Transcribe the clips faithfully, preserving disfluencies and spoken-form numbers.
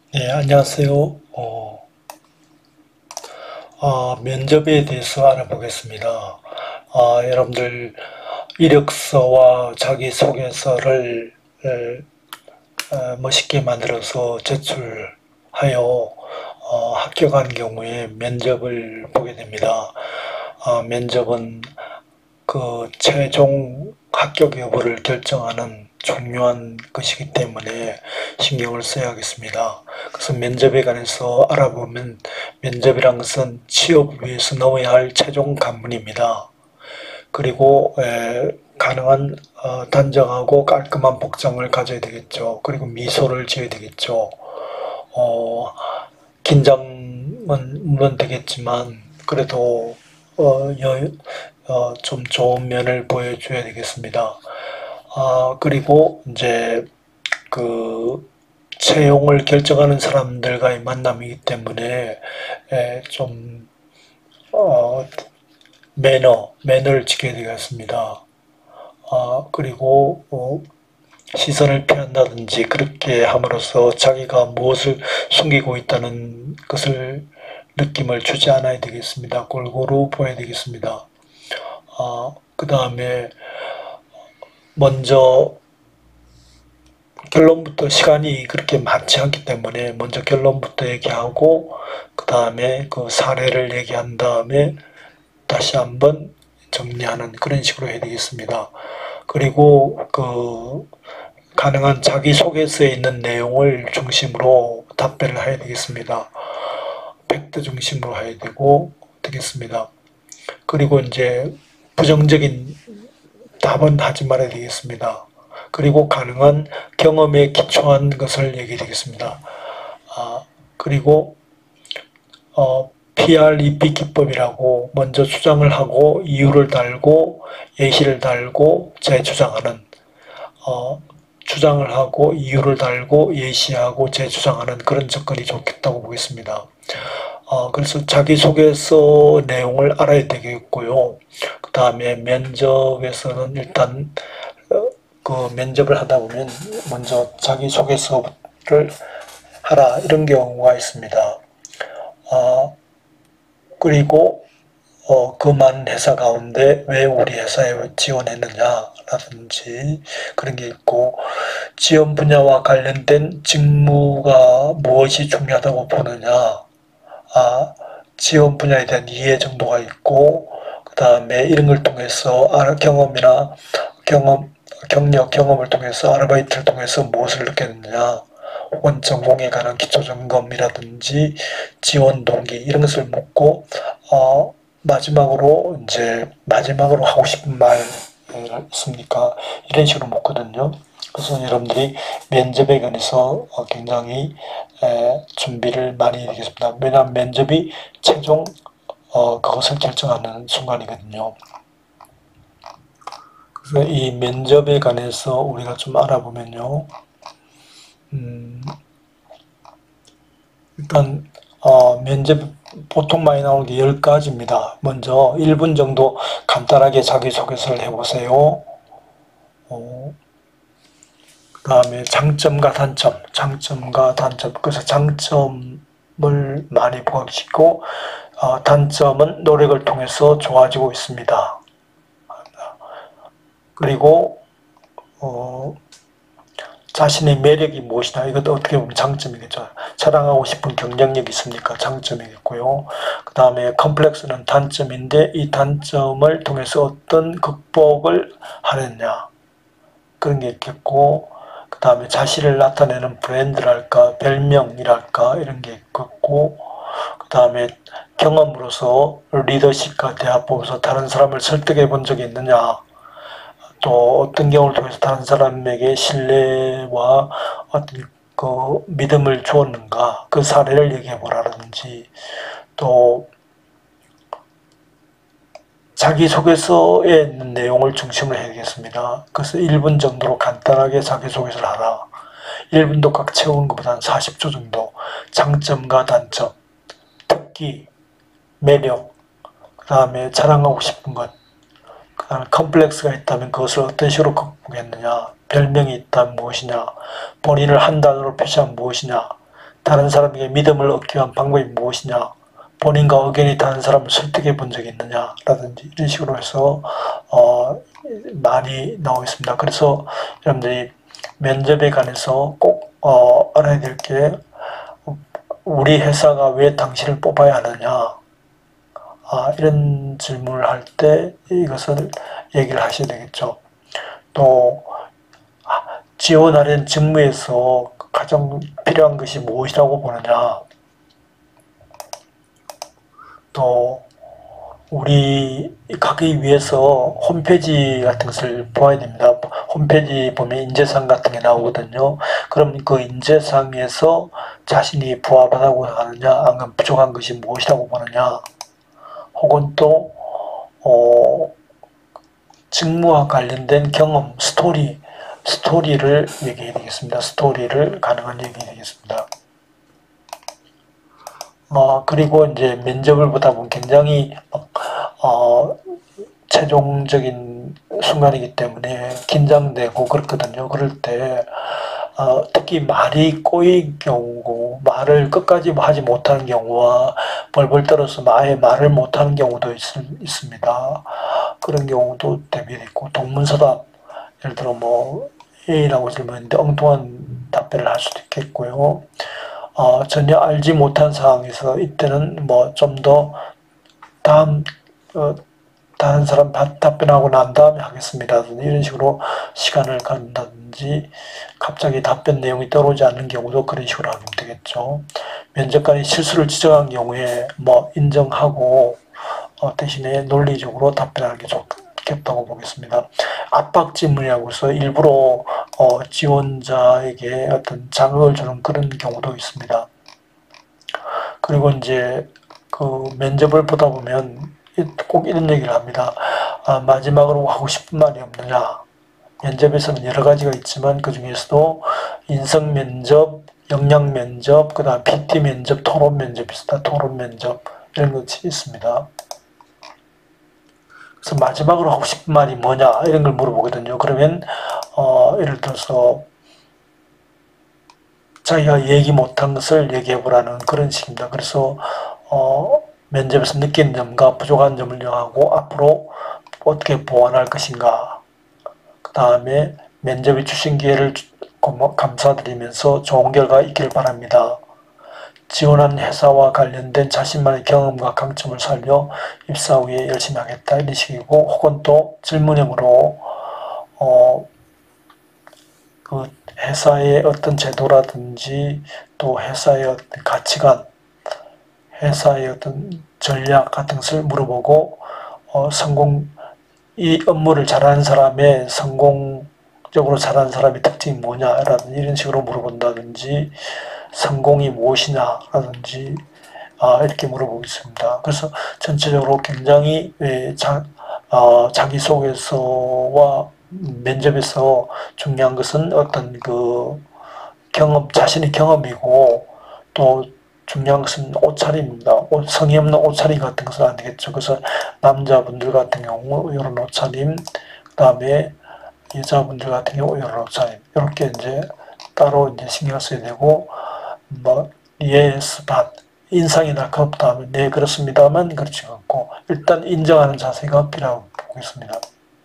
네, 안녕하세요. 어, 아, 면접에 대해서 알아보겠습니다. 아, 여러분들 이력서와 자기소개서를 에, 어, 멋있게 만들어서 제출하여 어, 합격한 경우에 면접을 보게 됩니다. 아, 면접은 그 최종 합격 여부를 결정하는 중요한 것이기 때문에 신경을 써야겠습니다. 그래서 면접에 관해서 알아보면 면접이란 것은 취업을 위해서 넣어야 할 최종 관문입니다. 그리고 에, 가능한 어, 단정하고 깔끔한 복장을 가져야 되겠죠. 그리고 미소를 지어야 되겠죠. 어, 긴장은 물론 되겠지만 그래도 어, 여, 어, 좀 좋은 면을 보여줘야 되겠습니다. 아, 그리고 이제 그 채용을 결정하는 사람들과의 만남이기 때문에 에, 좀 어, 매너, 매너를 지켜야 되겠습니다. 아, 그리고 어, 시선을 피한다든지 그렇게 함으로써 자기가 무엇을 숨기고 있다는 것을 느낌을 주지 않아야 되겠습니다. 골고루 보여야 되겠습니다. 아, 그 다음에 먼저 결론부터 시간이 그렇게 많지 않기 때문에 먼저 결론부터 얘기하고 그 다음에 그 사례를 얘기한 다음에 다시 한번 정리하는 그런 식으로 해야 되겠습니다. 그리고 그 가능한 자기소개서에 있는 내용을 중심으로 답변을 해야 되겠습니다. 팩트 중심으로 해야 되고 되겠습니다. 그리고 이제 부정적인 답은 하지 말아야 되겠습니다. 그리고 가능한 경험에 기초한 것을 얘기해 되겠습니다. 아, 그리고 어, 피알이피 기법이라고 먼저 주장을 하고 이유를 달고 예시를 달고 재주장하는 어, 주장을 하고 이유를 달고 예시하고 재주장하는 그런 접근이 좋겠다고 보겠습니다. 어, 그래서 자기소개서 내용을 알아야 되겠고요. 그 다음에 면접에서는 일단 어, 그 면접을 하다 보면 먼저 자기소개서를 하라 이런 경우가 있습니다. 어, 그리고 어, 그 많은 회사 가운데 왜 우리 회사에 지원했느냐라든지 그런 게 있고 지원 분야와 관련된 직무가 무엇이 중요하다고 보느냐 아, 지원 분야에 대한 이해 정도가 있고 그 다음에 이런 걸 통해서 경험이나 경험, 경력, 경험을 통해서 아르바이트를 통해서 무엇을 느꼈느냐 혹은 전공에 관한 기초 점검이라든지 지원 동기 이런 것을 묻고 어, 마지막으로 이제 마지막으로 하고 싶은 말 있습니까? 이런 식으로 묻거든요. 그래서 여러분들이 면접에 관해서 굉장히 준비를 많이 해야 되겠습니다. 왜냐하면 면접이 최종 어, 그것을 결정하는 순간이거든요. 그래서 이 면접에 관해서 우리가 좀 알아보면요. 음, 일단 어, 면접 보통 많이 나오는 게 열 가지입니다. 먼저 일 분 정도 간단하게 자기소개서를 해보세요. 어, 그 다음에 장점과 단점, 장점과 단점. 그래서 장점을 많이 부각시키고 어, 단점은 노력을 통해서 좋아지고 있습니다. 그리고 어, 자신의 매력이 무엇이냐 이것도 어떻게 보면 장점이겠죠. 자랑하고 싶은 경쟁력이 있으니까 장점이겠고요. 그 다음에 컴플렉스는 단점인데 이 단점을 통해서 어떤 극복을 하느냐 그런 게 있겠고 그 다음에 자신을 나타내는 브랜드랄까 별명이랄까 이런 게 있겠고 그 다음에 경험으로서 리더십과 대화 보면서 다른 사람을 설득해 본 적이 있느냐 또 어떤 경우를 통해서 다른 사람에게 신뢰와 어떤 그 믿음을 주었는가 그 사례를 얘기해 보라든지 또 자기소개서에 있는 내용을 중심으로 해야겠습니다. 그래서 일 분 정도로 간단하게 자기소개서를 하라. 일 분도 꽉 채우는 것보다는 사십 초 정도 장점과 단점, 특기, 매력, 그 다음에 자랑하고 싶은 것 그 다음에 컴플렉스가 있다면 그것을 어떤 식으로 극복했느냐 별명이 있다면 무엇이냐 본인을 한 단어로 표시하면 무엇이냐 다른 사람에게 믿음을 얻기 위한 방법이 무엇이냐, 본인과 의견이 다른 사람을 설득해 본 적이 있느냐 라든지 이런 식으로 해서 어, 많이 나오고 있습니다. 그래서 여러분들이 면접에 관해서 꼭 어, 알아야 될 게, 우리 회사가 왜 당신을 뽑아야 하느냐, 아, 이런 질문을 할 때 이것을 얘기를 하셔야 되겠죠. 또 지원하려는 직무에서 가장 필요한 것이 무엇이라고 보느냐, 또 우리 가기 위해서 홈페이지 같은 것을 보아야 됩니다. 홈페이지 보면 인재상 같은 게 나오거든요. 그럼 그 인재상에서 자신이 부합하다고 하느냐, 아니면 부족한 것이 무엇이라고 보느냐, 혹은 또 어, 직무와 관련된 경험, 스토리, 스토리를 얘기해야 되겠습니다. 스토리를 가능한 얘기해야 되겠습니다. 어, 그리고 이제 면접을 보다 보면 굉장히 어, 최종적인 순간이기 때문에 긴장되고 그렇거든요. 그럴 때 어, 특히 말이 꼬인 경우고, 말을 끝까지 하지 못하는 경우와 벌벌 떨어서 아예 말을 못하는 경우도 있, 있습니다. 그런 경우도 대비되어 있고, 동문서답, 예를 들어 뭐 A라고 질문했는데 엉뚱한 답변을 할 수도 있겠고요. 어, 전혀 알지 못한 상황에서 이때는 뭐 좀 더 다음 어, 다른 사람 답변하고 난 다음에 하겠습니다. 이런 식으로 시간을 갖는다든지, 갑자기 답변 내용이 떠오르지 않는 경우도 그런 식으로 하면 되겠죠. 면접관이 실수를 지적한 경우에 뭐 인정하고 어, 대신에 논리적으로 답변하는 게 좋겠다고 보겠습니다. 압박 질문이라고 해서 일부러 어, 지원자에게 어떤 자극을 주는 그런 경우도 있습니다. 그리고 이제 그 면접을 보다 보면 꼭 이런 얘기를 합니다. 아, 마지막으로 하고 싶은 말이 없느냐. 면접에서는 여러 가지가 있지만 그 중에서도 인성 면접, 역량 면접, 그 다음 피티 면접, 토론 면접이 있습니다. 토론 면접 이런 것이 있습니다. 그래서 마지막으로 하고 싶은 말이 뭐냐 이런 걸 물어보거든요. 그러면 어, 예를 들어서 자기가 얘기 못한 것을 얘기해보라는 그런 식입니다. 그래서 어, 면접에서 느낀 점과 부족한 점을 정하고 앞으로 어떻게 보완할 것인가, 그 다음에 면접에 주신 기회를 감사드리면서 좋은 결과 있기를 바랍니다. 지원한 회사와 관련된 자신만의 경험과 강점을 살려 입사 후에 열심히 하겠다 이런 식이고, 혹은 또 질문형으로 어, 그 회사의 어떤 제도라든지 또 회사의 어떤 가치관, 회사의 어떤 전략 같은 것을 물어보고, 어, 성공, 이 업무를 잘하는 사람의 성공적으로 잘하는 사람의 특징이 뭐냐라든지 이런 식으로 물어본다든지, 성공이 무엇이냐라든지 아, 이렇게 물어보겠습니다. 그래서 전체적으로 굉장히 예, 자, 어, 자기소개서와 면접에서 중요한 것은 어떤 그 경험, 자신의 경험이고, 또 중요한 것은 옷차림입니다. 옷, 성의 없는 옷차림 같은 것은 안 되겠죠. 그래서 남자분들 같은 경우 이런 옷차림, 그 다음에 여자분들 같은 경우 이런 옷차림, 이렇게 이제 따로 이제 신경 써야 되고, 뭐 yes, but 인상이 날카롭다 하면 네 그렇습니다만 그렇지 않고 일단 인정하는 자세가 필요하다고 보겠습니다.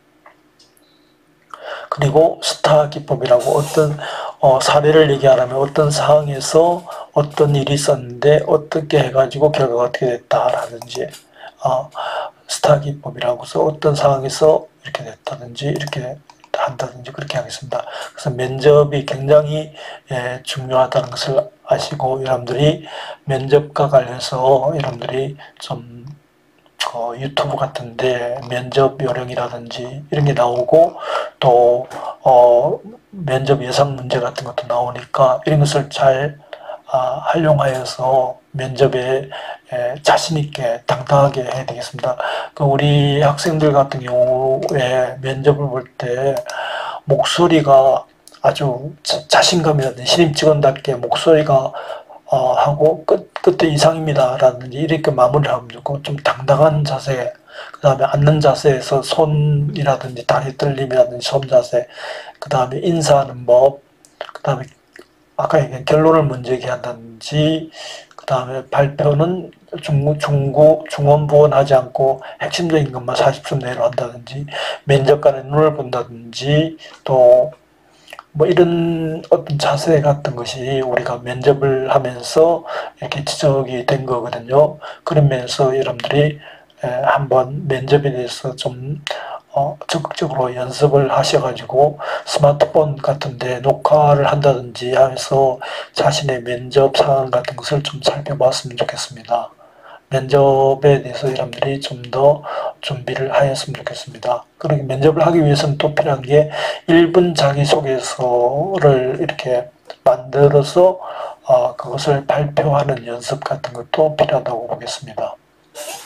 그리고 스타 기법이라고 어떤 어, 사례를 얘기하려면 어떤 상황에서 어떤 일이 있었는데 어떻게 해가지고 결과가 어떻게 됐다라든지, 어, 스타 기법이라고 해서 어떤 상황에서 이렇게 됐다든지 이렇게 한다든지 그렇게 하겠습니다. 그래서 면접이 굉장히 예, 중요하다는 것을 아시고, 여러분들이 면접과 관련해서 여러분들이 좀 어, 유튜브 같은데 면접 요령이라든지 이런 게 나오고, 또 어, 면접 예상 문제 같은 것도 나오니까 이런 것을 잘 아, 활용하여서 면접에 에, 자신 있게 당당하게 해야 되겠습니다. 그 우리 학생들 같은 경우에 면접을 볼 때 목소리가 아주 자, 자신감이라든지 신입직원답게 목소리가 어, 하고 끝, 끝에 이상입니다 라든지 이렇게 마무리를 하면 좋고, 좀 당당한 자세, 그 다음에 앉는 자세에서 손이라든지 다리 떨림이라든지 손 자세, 그 다음에 인사하는 법, 그 다음에 아까 얘기한 결론을 먼저 얘기한다든지, 그 다음에 발표는 중, 중고, 중원부원하지 않고 핵심적인 것만 사십 초 내로 한다든지, 면접관의 눈을 본다든지, 또 뭐 이런 어떤 자세 같은 것이 우리가 면접을 하면서 이렇게 지적이 된 거거든요. 그러면서 여러분들이 한번 면접에 대해서 좀 어, 적극적으로 연습을 하셔가지고 스마트폰 같은데 녹화를 한다든지 하면서 자신의 면접 상황 같은 것을 좀 살펴봤으면 좋겠습니다. 면접에 대해서 여러분들이 좀 더 준비를 하였으면 좋겠습니다. 그리고 면접을 하기 위해서는 또 필요한 게 일 분 자기소개서를 이렇게 만들어서 어, 그것을 발표하는 연습 같은 것도 필요하다고 보겠습니다.